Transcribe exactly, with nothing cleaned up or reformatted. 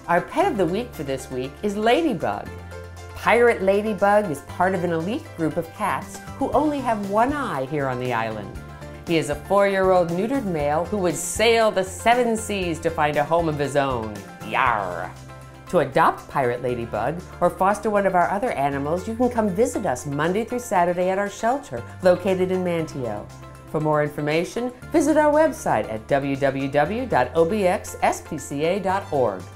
Our pet of the week for this week is Ladybug. Pirate Ladybug is part of an elite group of cats who only have one eye here on the island. He is a four-year-old neutered male who would sail the seven seas to find a home of his own. Yarr! To adopt Pirate Ladybug or foster one of our other animals, you can come visit us Monday through Saturday at our shelter located in Manteo. For more information, visit our website at w w w dot o b x s p c a dot org.